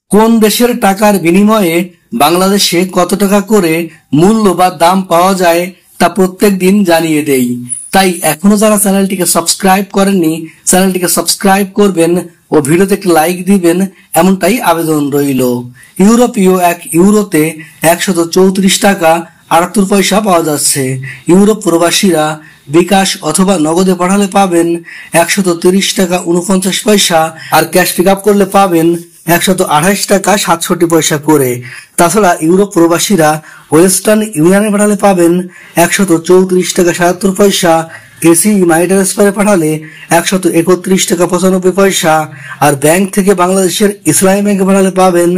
কোন দেশের টাকার বিনিময়ে বাংলাদেশে কত টাকা করে মূল্য বা দাম পাওয়া যায় তা প্রত্যেক দিন জানিয়ে দেই। তাই এখনো যারা চ্যানেলটিকে সাবস্ক্রাইব করেননি চ্যানেলটিকে সাবস্ক্রাইব করবেন ও ভিডিওতে একটি লাইক দিবেন, এমনটাই আবেদন রইল। ইউরোপীয় এক ইউরোতে 134 টাকা 78 পয়সা পাওয়া যাচ্ছে। ইউরোপ প্রবাসীরা বিকাশ অথবা নগদে পাঠালে পাবেন 130 টাকা 49 পয়সা, আর ক্যাশ পিক আপ করলে পাবেন 128 টাকা 67 পয়সা করে। তাছাড়া ইউরোপ প্রবাসীরা ওয়েস্টার্ন ইউনিয়নে পাঠালে পাবেন 134 টাকা 77 পয়সা, এসি মানি ট্রান্সফারে পাঠালে 131 টাকা 95 পয়সা, আর ব্যাংক থেকে বাংলাদেশের ইসলামী ব্যাংকে পাঠালে পাবেন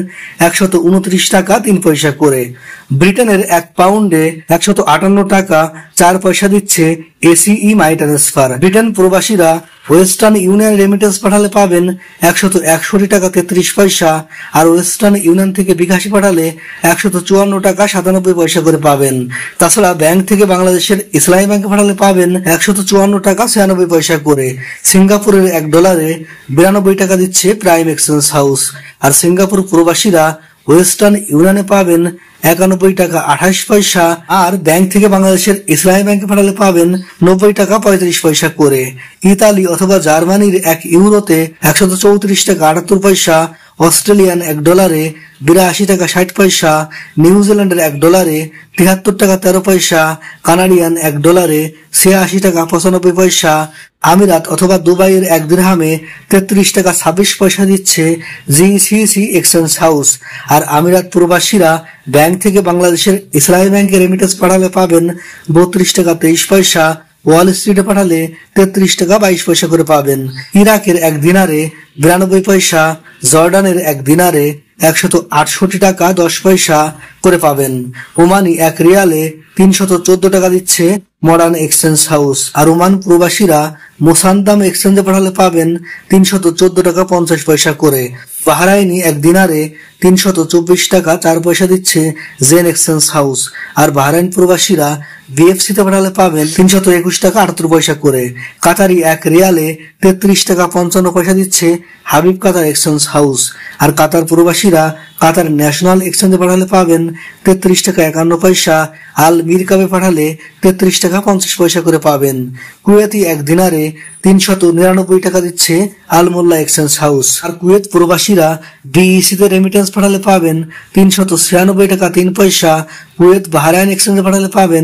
129 টাকা 3 পয়সা করে। ব্রিটেনের 1 পাউন্ডে 158 টাকা 4 পয়সা দিচ্ছে এসিই মানি ট্রান্সফার। ব্রিটেন প্রবাসীরা ওয়েস্টার্ন ইউনিয়ন রেমিটেন্স পাঠালে পাবেন 161 টাকা 33 পয়সা, আর ওয়েস্টার্ন ইউনিয়ন থেকে বিকাশে পাঠালে 154 টাকা 97 পয়সা করে পাবেন। তাছাড়া ব্যাংক থেকে বাংলাদেশের ইসলামী ব্যাংকে পাঠালে পাবেন 154 টাকা 96 পয়সা করে। সিঙ্গাপুরের $1 92 টাকা দিচ্ছে প্রাইম এক্সচেঞ্জ হাউস, আর সিঙ্গাপুর প্রবাসীরা ওয়েস্টার্ন ইউনিয়নে পাবেন 91 টাকা 28 পয়সা, আর ব্যাংক থেকে বাংলাদেশের ইসলামী ব্যাংকে পাঠালে পাবেন 90 টাকা 35 পয়সা করে। ইতালি অথবা জার্মানির 1 ইউরোতে 134 টাকা 78 পয়সা, অস্ট্রেলিয়ান $1 82 টাকা 60 পয়সা, নিউজিল্যান্ডের $1 73 টাকা 13 পয়সা, কানাডিয়ান $1 86 টাকা 95 পয়সা, আমিরাত অথবা দুবাইয়ের 1 দিরহামে 33 টাকা 26 পয়সা দিচ্ছে জিসিসি এক্সচেঞ্জ হাউস, আর আমিরাত প্রবাসীরা ব্যাংক থেকে বাংলাদেশের ইসলামী ব্যাংকে রেমিটেন্স পাঠালে পাবেন 32 টাকা 23 পয়সা, ওয়াল স্ট্রিটে পাঠালে 33 টাকা 22 পয়সা করে পাবেন। ইরাকের 1 দিনারে 92 পয়সা, জর্ডানের 1 দিনারে 168 টাকা 10 পয়সা করে পাবেন। ওমানি 1 রিয়ালে 314 টাকা দিচ্ছে মডার্ন এক্সচেঞ্জ হাউস, আর ওমান প্রবাসীরা মোসান্দাম এক্সচেঞ্জে পাঠালে পাবেন 314 টাকা 50 পয়সা করে। বাহরাইনি 1 দিনারে 324 টাকা 4 পয়সা দিচ্ছে জেন এক্সচেঞ্জ হাউস, আর বাহরাইন প্রবাসীরা বিএফসি তে পাঠালে পাবেন 321 টাকা 78 পয়সা করে। কাতারি 1 রিয়ালে 33 টাকা 55 পয়সা দিচ্ছে হাবিব কাতার এক্সচেঞ্জ হাউস, আর কাতার প্রবাসীরা কাতার ন্যাশনাল এক্সচেঞ্জে পাঠালে পাবেন 33 টাকা 51 পয়সা, আল মিরকাবে পাঠালে 33 টাকা 50 পয়সা করে পাবেন। কুয়েতি 1 দিনারে 399 টাকা দিচ্ছে আল মোল্লা এক্সচেঞ্জ হাউস, আর কুয়েত প্রবাসীরা বিইসি তে রেমিটেন্স পাঠালে পাবেন 396 টাকা 3 পয়সা, কুয়েত বাহরাইন এক্সচেঞ্জে পাঠালে পাবেন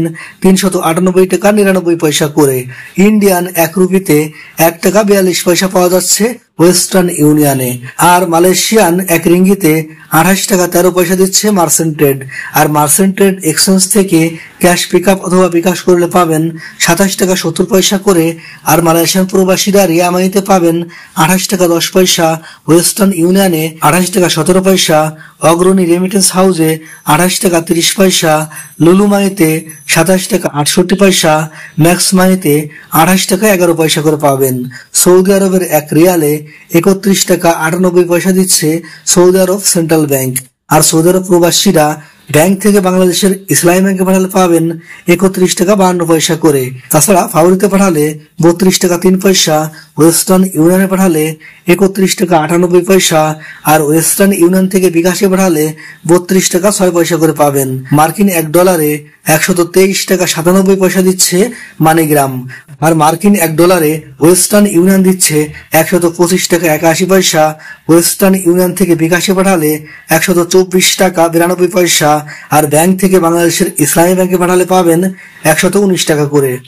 398 টাকা 99 পয়সা করে। ইন্ডিয়ান 1 রুপিতে 1 টাকা 42 পয়সা পাওয়া যাচ্ছে ওয়েস্টার্ন ইউনিয়নে, আর মালয়েশিয়ান 1 রিঙ্গিতে 28 টাকা 13 পয়সা দিচ্ছে মার্চেন্ট ট্রেড, আর মার্চেন্ট ট্রেড এক্সচেঞ্জ থেকে ক্যাশ পিক আপ অথবা বিকাশ করলে পাবেন 27 টাকা 70 পয়সা করে। আর মালয়েশিয়ান প্রবাসীরা রিয়া মানিতে পাবেন 28 টাকা 10 পয়সা, ওয়েস্টার্ন ইউনিয়নে 28 টাকা 17 পয়সা, অগ্রণী রেমিটেন্স হাউসে 28 টাকা 30 পয়সা, লুলু মানিতে 27 টাকা 68 পয়সা, ম্যাক্স মানিতে 28 টাকা 11 পয়সা করে পাবেন। সৌদি আরবের 1 রিয়ালে 31 টাকা 98 পয়সা দিচ্ছে সৌদি আরব সেন্ট্রাল ব্যাংক, আর সৌদি আরব প্রবাসীরা ব্যাংক থেকে বাংলাদেশের ইসলামী ব্যাংকে পাঠালে পাবেন 31 টাকা 52 পয়সা করে। তাছাড়া ফাউরিতে পাঠালে 32 টাকা 3 পয়সা, ওয়েস্টার্ন ইউনিয়নে পাঠালে 31 টাকা 98 পয়সা, আর ওয়েস্টার্ন ইউনিয়ন থেকে বিকাশে পাঠালে 32 টাকা 6 পয়সা করে পাবেন। মার্কিন $1 123 টাকা 97 পয়সা দিচ্ছে মানিগ্রাম, আর মার্কিন $1 ওয়েস্টার্ন ইউনিয়ন দিচ্ছে 125 টাকা 81 পয়সা, ওয়েস্টার্ন ইউনিয়ন থেকে বিকাশে পাঠালে 124 টাকা 92 পয়সা, আর ব্যাংক থেকে বাংলাদেশের ইসলামী ব্যাংকে পাঠালে পাবেন 119 টাকা করে।